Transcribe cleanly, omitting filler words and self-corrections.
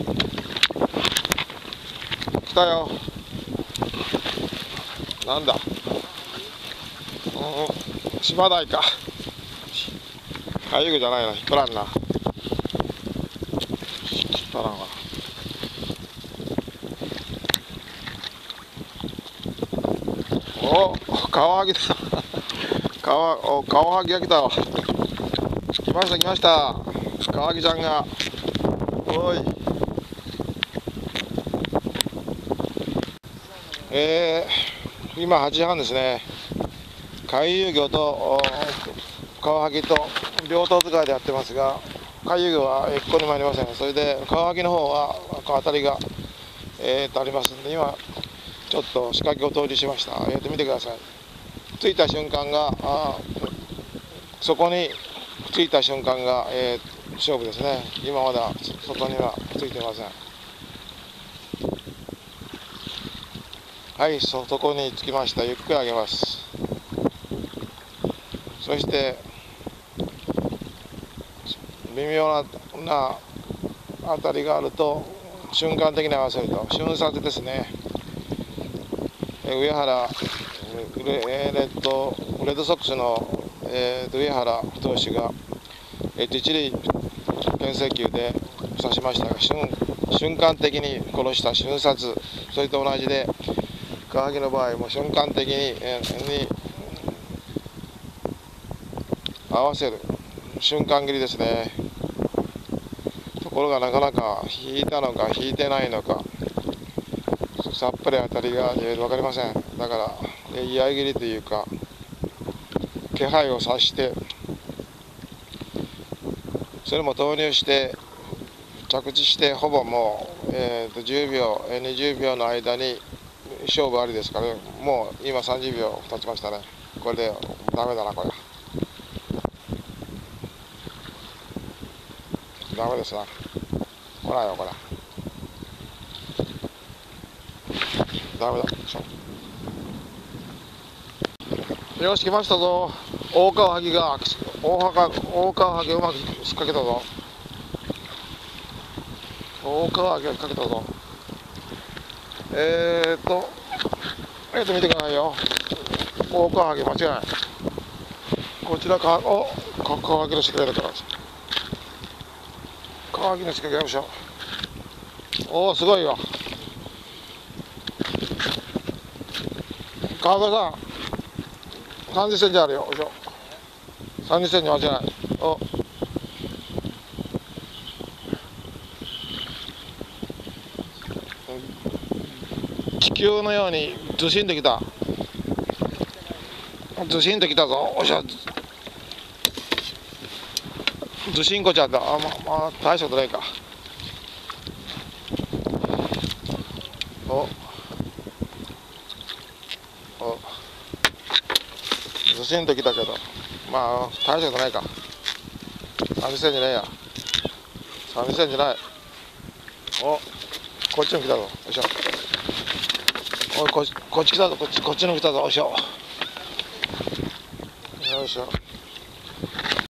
来たよ。なんだ。島台か。遊具じゃないな、引っ張らんな。引っ張らんわ。お、カワハギだ。カワハギが来たわ。来ました来ました。カワハギちゃんが。おい。今8時半ですね。回遊魚とカワハギと両頭使いでやってますが、回遊魚は一向にもありません。それでカワハギの方は当たりがありますんで、今ちょっと仕掛けを投入しました。見てください。ついた瞬間がそこについた瞬間が、勝負ですね。今まだ外にはついてません。はい、そこに着きました。ゆっくり上げます。そして微妙な当たりがあると瞬間的に合わせると瞬殺ですね。上原レッドソックスの、上原投手が、一塁牽制球で刺しましたが、瞬間的に殺した瞬殺、それと同じでカワハギの場合も瞬間的に合わせる瞬間切りですね。ところがなかなか引いたのか引いてないのかさっぱり当たりが分かりません。だから居合切りというか気配を察してそれも投入して着地してほぼもう、10秒20秒の間に勝負ありですから、もう今30秒経ちましたね。これでダメだな、これダメですな。ほらよ、これダメだ。よし、来ましたぞ。大カワハギが大カワハギうまく引っ掛けたぞ。大カワハギが引っ掛けたぞ。見てくださいよ。大カワハギ間違いない。こちらカワハギの仕掛けだから。カワハギの仕掛けやりましょう。おお、すごいよ。川添さん、30センチあるよ。よいしょ。30センチ間違いない。お。地球のようにずしんときた。ずしんときたぞ。おっしゃ。ずしんこちゃんだ。大したことないか。ずしんときたけど、大したことないか。30センチないや。30センチない。お、こっちに来たぞ。よいしょ。おい、こっち来たぞ。こっちに来たぞ。よいしょ。よいしょ。